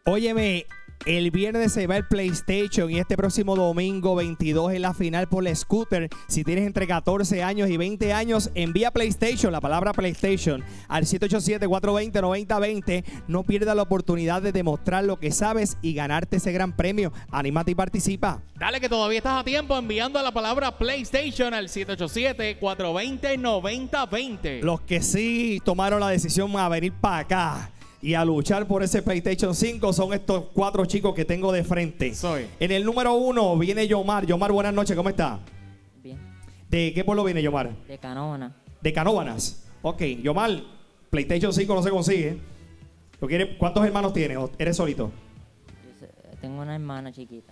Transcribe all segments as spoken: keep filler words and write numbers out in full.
Óyeme, el viernes se va el PlayStation y este próximo domingo veintidós es la final por la scooter. Si tienes entre catorce años y veinte años, envía PlayStation, la palabra PlayStation, al siete ocho siete, cuatro dos cero, nueve cero dos cero. No pierdas la oportunidad de demostrar lo que sabes y ganarte ese gran premio. Anímate y participa. Dale, que todavía estás a tiempo enviando la palabra PlayStation al siete ocho siete, cuatro dos cero, nueve cero dos cero. Los que sí tomaron la decisión a venir para acá y a luchar por ese PlayStation cinco son estos cuatro chicos que tengo de frente. Soy. En el número uno viene Yomar. Yomar, buenas noches, ¿cómo está? Bien. ¿De qué pueblo viene Yomar? De Canóvana. De Canóvanas. Ok, Yomar, PlayStation cinco no se consigue. ¿Lo quiere? ¿Cuántos hermanos tienes? ¿O eres solito? Yo sé- tengo una hermana chiquita.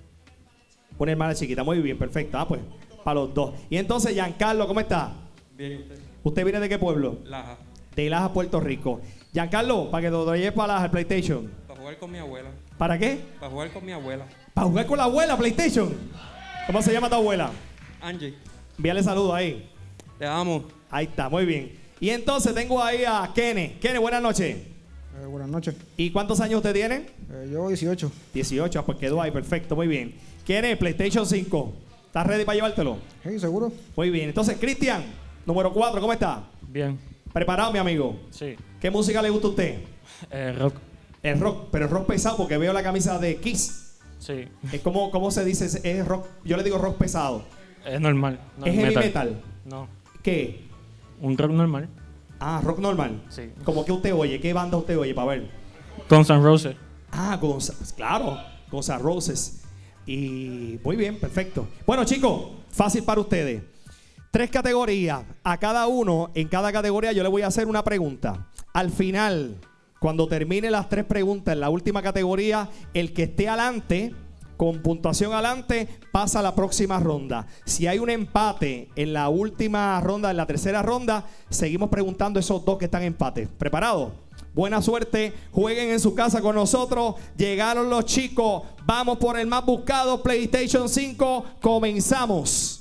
Una hermana chiquita, muy bien, perfecto. Ah, pues, para los dos. Y entonces, Giancarlo, ¿cómo está? Bien, usted. ¿Usted viene de qué pueblo? Laja. De Laja, Puerto Rico. Giancarlo, para que te lo lleves para Laja, el PlayStation. Para jugar con mi abuela. ¿Para qué? Para jugar con mi abuela. Para jugar con la abuela, PlayStation. ¿Cómo se llama tu abuela? Angie, Envíale saludos ahí. te amo. Ahí está, muy bien. Y entonces tengo ahí a Kene. Kene, buenas noches. Eh, buenas noches. ¿Y cuántos años usted tiene? Eh, yo dieciocho. dieciocho, ah, pues quedó ahí, perfecto, muy bien. Kene, PlayStation cinco. ¿Estás ready para llevártelo? Sí, seguro. Muy bien. Entonces, Cristian, número cuatro, ¿cómo está? Bien, ¿Preparado, mi amigo? sí. ¿Qué música le gusta a usted? Eh, rock, El rock, pero el rock pesado porque veo la camisa de Kiss. sí. Es como, ¿cómo se dice? Es rock, yo le digo rock pesado. Es normal. No ¿Es heavy metal? No, ¿Qué? un rock normal. Ah, rock normal. Sí. ¿Cómo que usted oye? ¿Qué banda usted oye? Para ver. Guns N' Roses. Ah, Guns, claro, Guns N' Roses. Y muy bien, perfecto. Bueno, chicos, fácil para ustedes. Tres categorías. A cada uno, en cada categoría, yo le voy a hacer una pregunta. Al final, cuando termine las tres preguntas en la última categoría, el que esté adelante, con puntuación adelante, pasa a la próxima ronda. Si hay un empate en la última ronda, en la tercera ronda, seguimos preguntando esos dos que están en empate. ¿Preparados? Buena suerte, jueguen en su casa con nosotros. Llegaron los chicos, vamos por el más buscado PlayStation cinco. Comenzamos.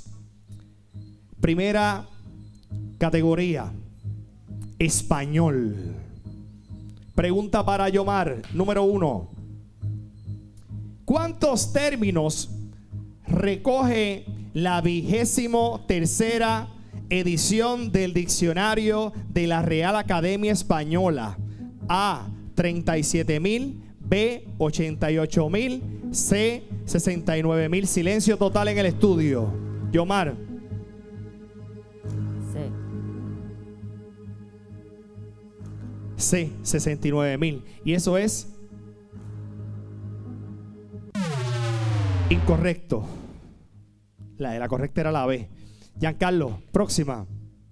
Primera categoría, español. Pregunta para Yomar, número uno. ¿Cuántos términos recoge la vigésimo tercera edición del diccionario de la Real Academia Española? A, treinta y siete mil, B, ochenta y ocho mil, C, sesenta y nueve mil. Silencio total en el estudio. Yomar. C. C, sesenta y nueve mil. Y eso es incorrecto. La, la correcta era la B. Giancarlo, próxima.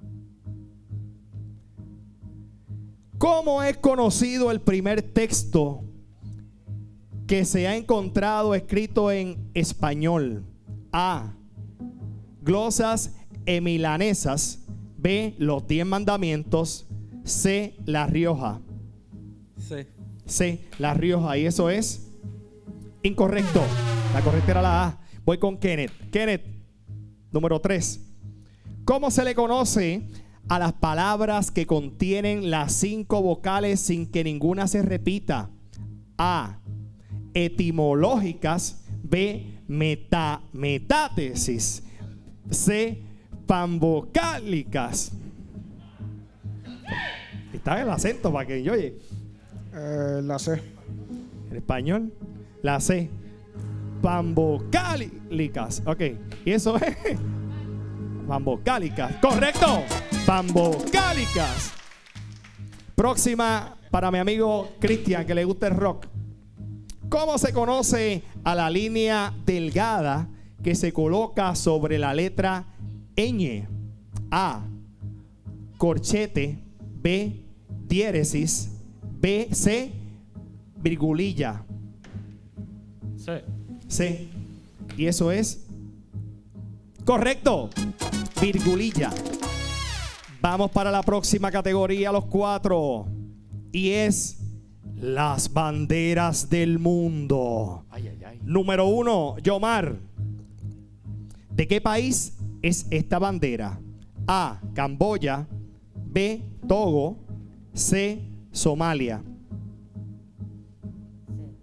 ¿Cómo es conocido el primer texto que se ha encontrado escrito en español? A, glosas emilanesas. B, los diez mandamientos. C, La Rioja. Sí. C, La Rioja. Y eso es incorrecto. La correcta era la A. Voy con Kenneth. Kenneth, número tres. ¿Cómo se le conoce a las palabras que contienen las cinco vocales sin que ninguna se repita? A, etimológicas. B, meta, metátesis. C, panvocálicas. Está el acento para que yo oye. Eh, la C. En español, la C. Pambocálicas. Ok. Y eso es. Pambocálicas. Correcto. Pambocálicas. Próxima para mi amigo Cristian, que le gusta el rock. ¿Cómo se conoce a la línea delgada que se coloca sobre la letra ñ? A, corchete. B, diéresis. B, C, virgulilla. Sí. C. Y eso es correcto. Virgulilla. Vamos para la próxima categoría, los cuatro. Y es las banderas del mundo. Ay, ay, ay. Número uno, Yomar. ¿De qué país es esta bandera? A, Camboya. B, Togo. C, Somalia. C.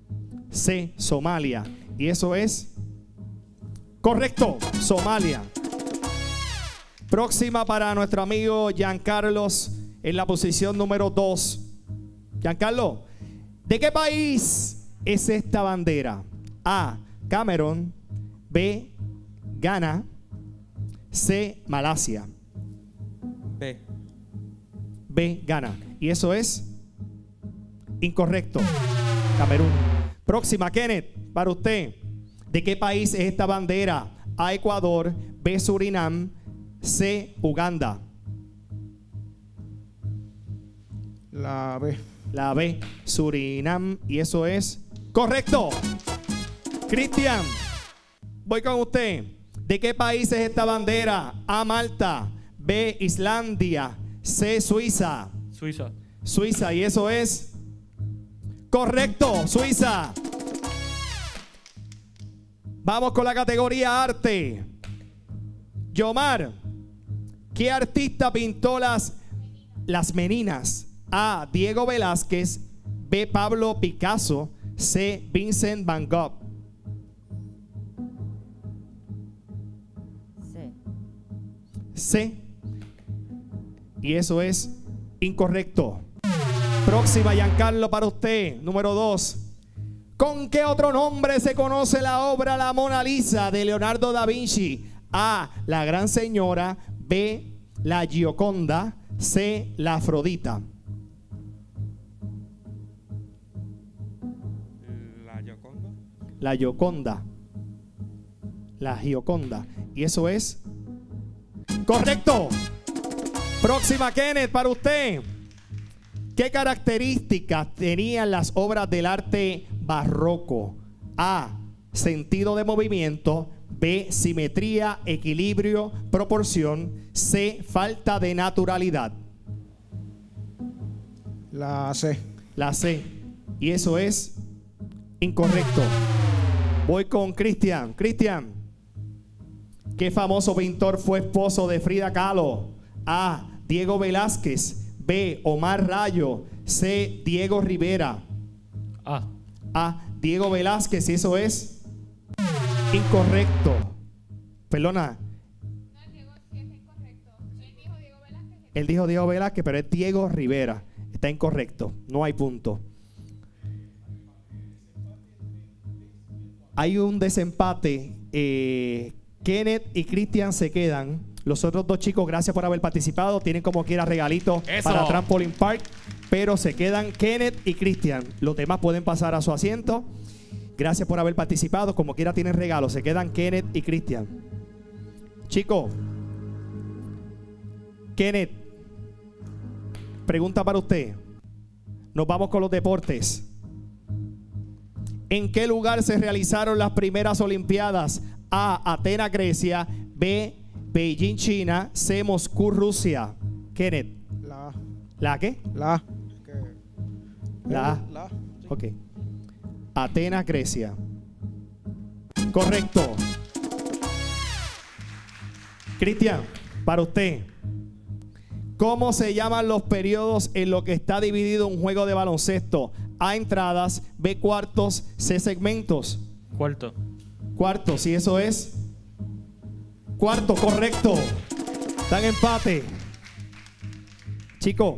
C, Somalia. Y eso es correcto, Somalia. Próxima para nuestro amigo Giancarlos en la posición número dos. Giancarlo, ¿de qué país es esta bandera? A, Camerún. B, Ghana. C, Malasia. B. B, Ghana. Y eso es incorrecto, Camerún. Próxima, Kenneth, para usted. ¿De qué país es esta bandera? A, Ecuador. B, Surinam. C, Uganda. La B. La B, Surinam. Y eso es correcto. Cristian, voy con usted. ¿De qué país es esta bandera? A, Malta. B, Islandia. C, Suiza. Suiza. Suiza. Y eso es correcto, Suiza. Vamos con la categoría arte. Yomar, ¿qué artista pintó las, las meninas? A, Diego Velázquez. B, Pablo Picasso. C, Vincent Van Gogh. C. C. Y eso es incorrecto. Próxima, Giancarlo, para usted. Número dos. ¿Con qué otro nombre se conoce la obra La Mona Lisa de Leonardo da Vinci? A, la Gran Señora. B, la Gioconda. C, la Afrodita. La Gioconda. La Gioconda. La Gioconda. Y eso es correcto. Próxima, Kenneth, para usted. ¿Qué características tenían las obras del arte barroco? A, sentido de movimiento. B, simetría, equilibrio, proporción. C, falta de naturalidad. La C. La C. Y eso es incorrecto. Voy con Cristian. Cristian, ¿qué famoso pintor fue esposo de Frida Kahlo? A, Diego Velázquez. B, Omar Rayo. C, Diego Rivera. A. A, Diego Velázquez. Y eso es incorrecto. Perdona. Él dijo Diego Velázquez, pero es Diego Rivera. Está incorrecto. No hay punto. Hay un desempate. eh, Kenneth y Cristian se quedan. Los otros dos chicos, gracias por haber participado. Tienen como quiera regalito Eso. para Trampoline Park. Pero se quedan Kenneth y Cristian. Los demás pueden pasar a su asiento. Gracias por haber participado. Como quiera tienen regalos. Se quedan Kenneth y Cristian. Chicos, Kenneth, pregunta para usted. Nos vamos con los deportes. ¿En qué lugar se realizaron las primeras Olimpiadas? A, Atenas, Grecia. B, Beijing, China. C, Moscú, Rusia. Kenneth. La A. ¿La qué? La A. Que- La A. La A. Ok. Atenas, Grecia. Correcto. Cristian, para usted. ¿Cómo se llaman los periodos en los que está dividido un juego de baloncesto? A, entradas. B, cuartos. C, segmentos. Cuarto. Cuartos, y eso es cuarto, correcto. Están en empate. Chicos,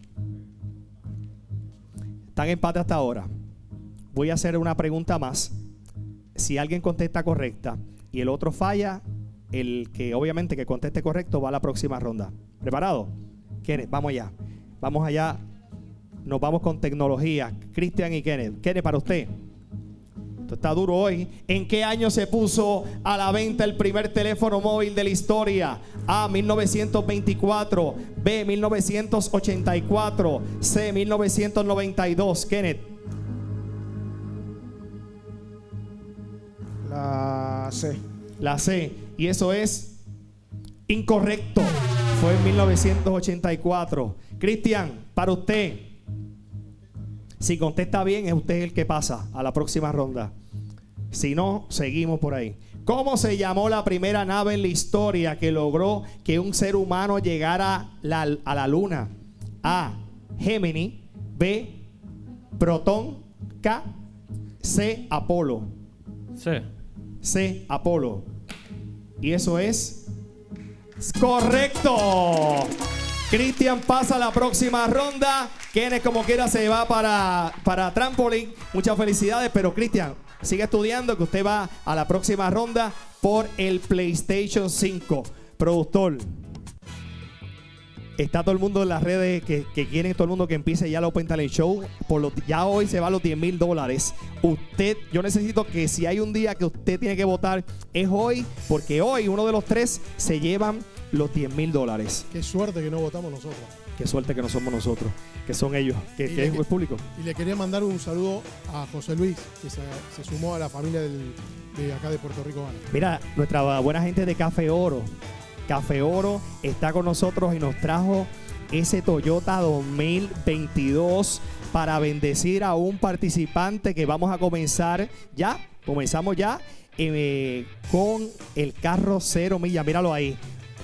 están en empate hasta ahora. Voy a hacer una pregunta más. Si alguien contesta correcta y el otro falla, el que obviamente que conteste correcto va a la próxima ronda. ¿Preparado? Kenneth, vamos allá. Vamos allá. Nos vamos con tecnología. Cristian y Kenneth. Kenneth, para usted. Esto está duro hoy. ¿En qué año se puso a la venta el primer teléfono móvil de la historia? A, mil novecientos veinticuatro. B, mil novecientos ochenta y cuatro. C, mil novecientos noventa y dos. Kenneth. La C. La C. Y eso es incorrecto. Fue en mil novecientos ochenta y cuatro. Cristian, para usted. Si contesta bien, es usted el que pasa a la próxima ronda. Si no, seguimos por ahí. ¿Cómo se llamó la primera nave en la historia que logró que un ser humano llegara la- a la luna? A, Gemini. B, Proton. K, C, Apolo. C. C, Apolo. Y eso es correcto. Cristian pasa a la próxima ronda. Kenneth, como quiera, se va para, para trampolín. Muchas felicidades, pero Cristian, sigue estudiando, que usted va a la próxima ronda por el PlayStation cinco. Productor, está todo el mundo en las redes que, que quieren todo el mundo que empiece ya el Open Talent Show. Por los, ya hoy se va a los diez mil dólares. Usted, yo necesito que si hay un día que usted tiene que votar, es hoy, porque hoy uno de los tres se llevan los diez mil dólares. Qué suerte que no votamos nosotros. Qué suerte que no somos nosotros, que son ellos, que, Y que le es que- el público. Y le quería mandar un saludo a José Luis, que se, se sumó a la familia del- de acá de Puerto Rico. Gana. Mira, nuestra buena gente de Café Oro. Café Oro está con nosotros y nos trajo ese Toyota dos mil veintidós para bendecir a un participante que vamos a comenzar ya. Comenzamos ya eh, con el carro cero millas. Míralo ahí.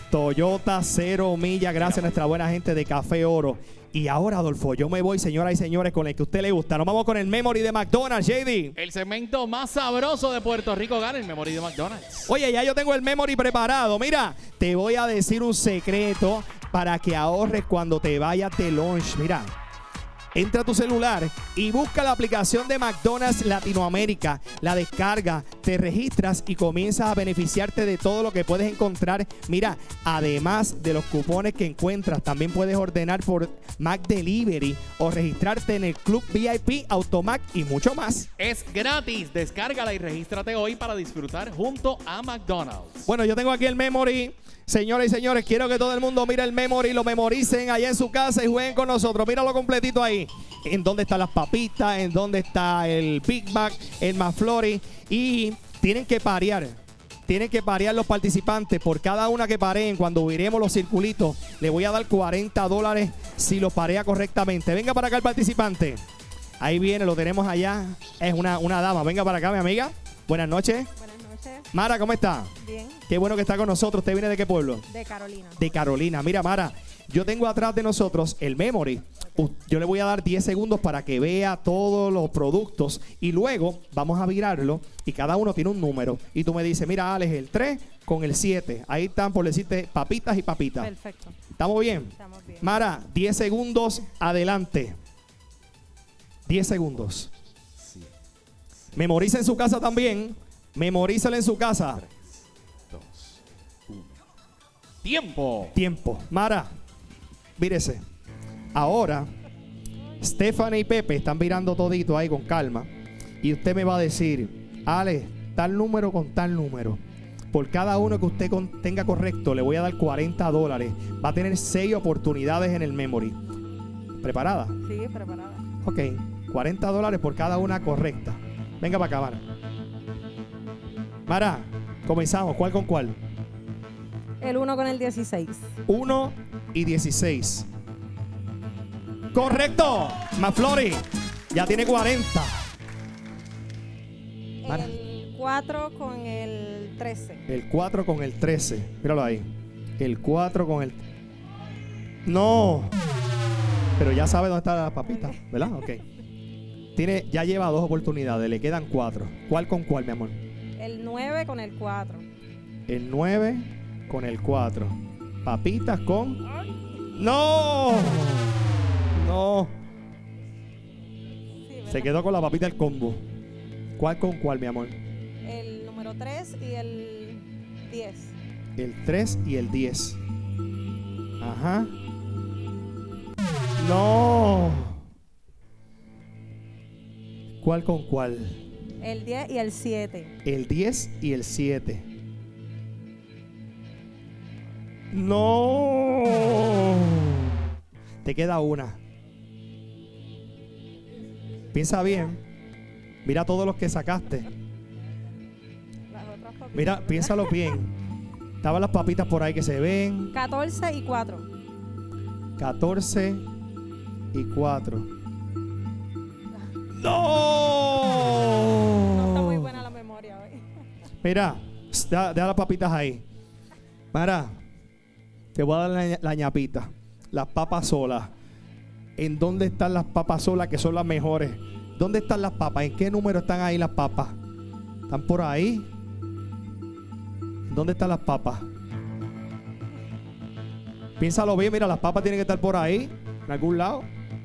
Toyota cero millas. Gracias a nuestra buena gente de Café Oro. Y ahora, Adolfo, yo me voy, señoras y señores, con el que a usted le gusta. Nos vamos con el Memory de McDonald's, J D. El segmento más sabroso de Puerto Rico gana el Memory de McDonald's. Oye, ya yo tengo el memory preparado. Mira, te voy a decir un secreto para que ahorres cuando te vayas de lunch. Mira, entra a tu celular y busca la aplicación de McDonald's Latinoamérica. La descarga, te registras y comienzas a beneficiarte de todo lo que puedes encontrar. Mira, además de los cupones que encuentras, también puedes ordenar por Mac Delivery o registrarte en el Club V I P, Automac y mucho más. Es gratis. Descárgala y regístrate hoy para disfrutar junto a McDonald's. Bueno, yo tengo aquí el memory. Señoras y señores, quiero que todo el mundo mire el memory, lo memoricen allá en su casa y jueguen con nosotros. Míralo completito ahí. En dónde están las papitas, en dónde está el Big Mac, el McFlurry. Y tienen que parear. Tienen que parear los participantes. Por cada una que pareen, cuando viremos los circulitos, le voy a dar cuarenta dólares si lo parea correctamente. Venga para acá el participante. Ahí viene, lo tenemos allá. Es una, una dama. Venga para acá, mi amiga. Buenas noches. Buenas noches. Mara, ¿cómo está? Bien. Qué bueno que está con nosotros. ¿Usted viene de qué pueblo? De Carolina. De Carolina. Mira, Mara, yo tengo atrás de nosotros el memory. U- Yo le voy a dar diez segundos para que vea todos los productos y luego vamos a virarlo y cada uno tiene un número. Y tú me dices, mira, Alex, el tres con el siete. Ahí están, por decirte, papitas y papitas. Perfecto. ¿Estamos bien? Estamos bien. Mara, diez segundos, adelante. diez segundos. Memoriza en su casa también. Memorízala en su casa. Tiempo. Tiempo. Mara, mírese. Ahora, Stephanie y Pepe están mirando todito ahí con calma. Y usted me va a decir, Ale, tal número con tal número. Por cada uno que usted con- tenga correcto, le voy a dar cuarenta dólares. Va a tener seis oportunidades en el memory. ¿Preparada? Sí, preparada. Ok. cuarenta dólares por cada una correcta. Venga para acá, Mara. Mara, comenzamos. ¿Cuál con cuál? El uno con el dieciséis. uno y dieciséis. Correcto. McFlurry ya tiene cuarenta. Mara. El cuatro con el trece. El cuatro con el trece. Míralo ahí. El cuatro con el... No. Pero ya sabe dónde está la papita, ¿verdad? Ok. Tiene, ya lleva dos oportunidades. Le quedan cuatro. ¿Cuál con cuál, mi amor? El nueve con el cuatro. El nueve con el cuatro. Papitas con... ¡No! No. Sí, ¿verdad? Se quedó con la papita del combo. ¿Cuál con cuál, mi amor? El número tres y el diez. El tres y el diez. Ajá. No. ¿Cuál con cuál? El diez y el siete. El diez y el siete. No. Te queda una. Piensa bien. Mira todos los que sacaste. Las otras papitas, Mira, ¿verdad? piénsalo bien. Estaban las papitas por ahí que se ven. catorce y cuatro. catorce y cuatro. ¡No! No está muy buena la memoria hoy. Mira, deja, deja las papitas ahí. Mira, te voy a dar la, la ñapita. Las papas solas. ¿En dónde están las papas solas que son las mejores? ¿Dónde están las papas? ¿En qué número están ahí las papas? ¿Están por ahí? ¿Dónde están las papas? Piénsalo bien, mira, las papas tienen que estar por ahí, en algún lado.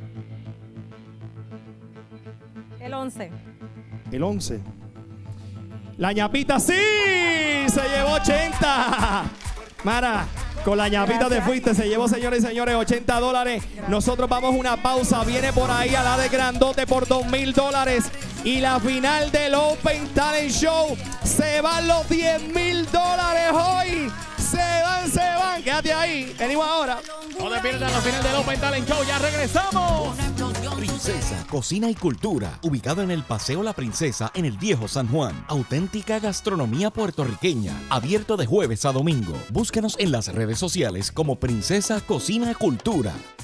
El once. El once. La ñapita sí, se llevó ochenta. Mara, con la ñapita te fuiste, se llevó, señores y señores, ochenta dólares. Nosotros vamos a una pausa, viene por ahí a la de grandote por dos mil dólares. Y la final del Open Talent Show, se van los diez mil dólares hoy. Se van, se van, quédate ahí, venimos ahora. No te pierdas la final del Open Talent Show, ya regresamos. Princesa Cocina y Cultura, ubicado en el Paseo La Princesa en el Viejo San Juan. Auténtica gastronomía puertorriqueña, abierto de jueves a domingo. Búscanos en las redes sociales como Princesa Cocina y Cultura.